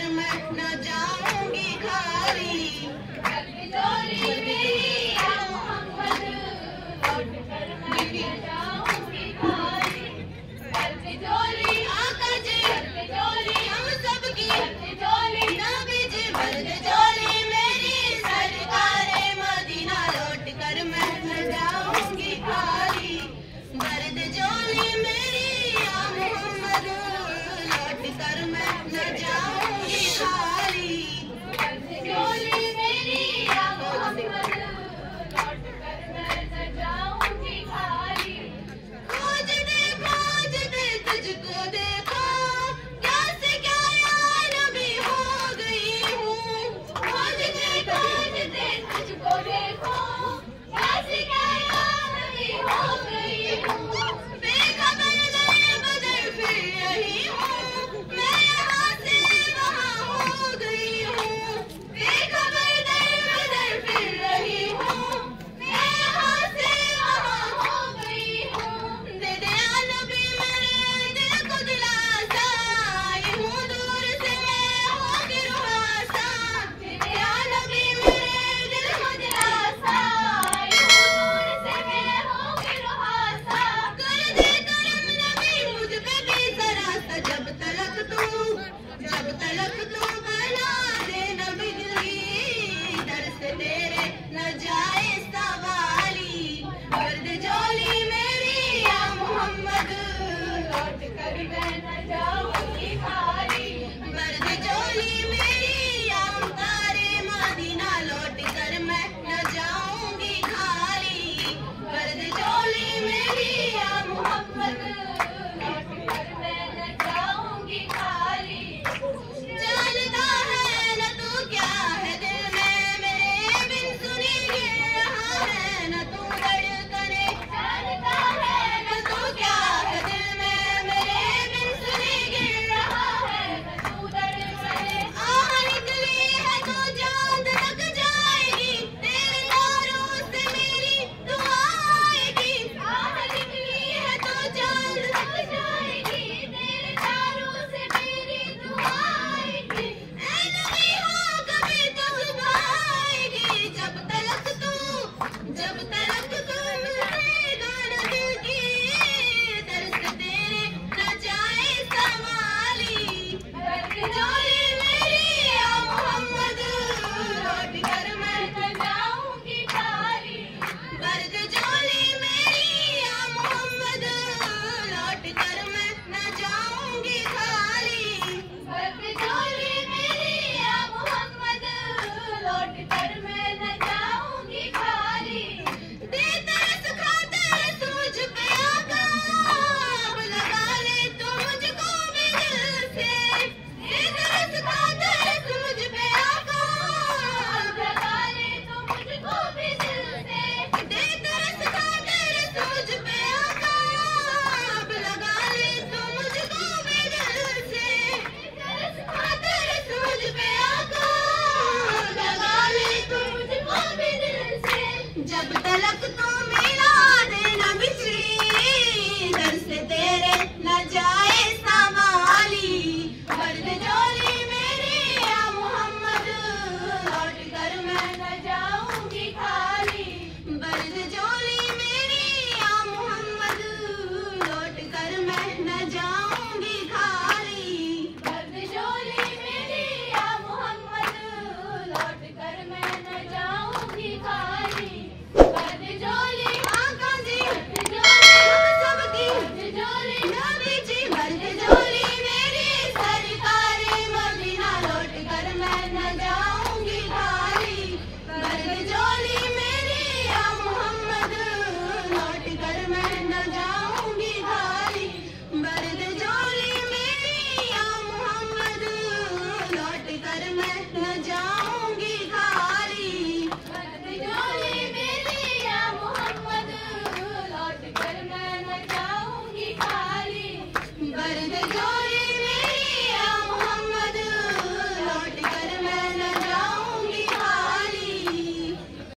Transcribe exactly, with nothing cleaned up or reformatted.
मैं न जाऊंगी खाली। जोली मेरी या मोहम्मद, लौट कर मैं न जाऊंगी खाली। जोली आका जी, जोली हम सबकी, जोली नबी जी, वर्द जोली मेरी सरकारे मदीना, लौट कर मैं न जाऊंगी खाली। वर्द जोली मेरी या मोहम्मद, लौट कर मैं न जाऊंगी खाली। जोली मेरी या मोहम्मद, लौट कर मैं न जाऊंगी खाली। खोज दे खोज दे तुझको देखो, क्या से क्या या नबी हो गई हूँ। खोज दे खोज दे तुझको देखो, क्या से क्या या नबी हो गई हूँ। बेखबर दर बदर फिर रही हूँ, मैं यहाँ से वहाँ हो गई हूँ। बेखबर दर बदर फिर रही हूँ, मैं यहाँ से वहाँ हो गई हूँ। दे दे या नबी मेरे दिल को दिलासा, आई हूँ दूर से मैं होके रुआसा। दे दे या नबी मेरे दिल को दिलासा, आई हूँ दूर से मैं होके रुआसा। कर दे करम नबी मुझ पे भी जरा सा, जब तलक तू जब तलक तू बना दे नबी दिली, दर से तेरे न जाए सवाली। वर्द जोली मेरी या मोहम्मद, लौट कर मैं न जाऊंगी खाली। वर्द जोली मेरी या मुतारे मदीना, लौट कर मैं न जाऊंगी खाली। वर्द जोली मेरी या मोहम्मद, लौट कर मैं न जाऊंगी खाली। जानता है न तू क्या है दिल में, मेरे बिन सुनी गिर रहा है न तू धड़कने। जानता है न तू क्या है दिल में, मेरे बिन सुनी गिर रहा है न तू धड़कने। आह निकली है तो चांद लग जाएगी, तेरे तारों से मेरी दुआ आएगी। आह निकली है तो चांद लग जाएगी, तेरे तारों से मेरी दुआ आएगी। ऐ नबी हो कभी तो आएगी, जब तलक तू जब तलक तू मिलेगा न दिल की, दर्द तेरे न जाए सवाली। वर्द जोली मेरी या मोहम्मद, लौट कर मैं न जाऊंगी खाली। वर्द जोली मेरी या मोहम्मद, लौट कर मैं न जाऊंगी खाली। वर्द जोली मेरी या मोहम्मद, लौट कर मैं न जाऊंगी खाली। दे तरस खा तरस मुझ पे आका, अब लगा ले तू मुझको भी दिल से। दे तरस खा तरस मुझ पे आका, अब लगा ले तू मुझको भी दिल से। दे तरस खा तरस मुझ पे आका, अब लगा ले तू मुझको भी दिल से। तरस खा तरस मुझ पे आका, अब लगा ले तू मुझको भी दिल से। जब तलक तू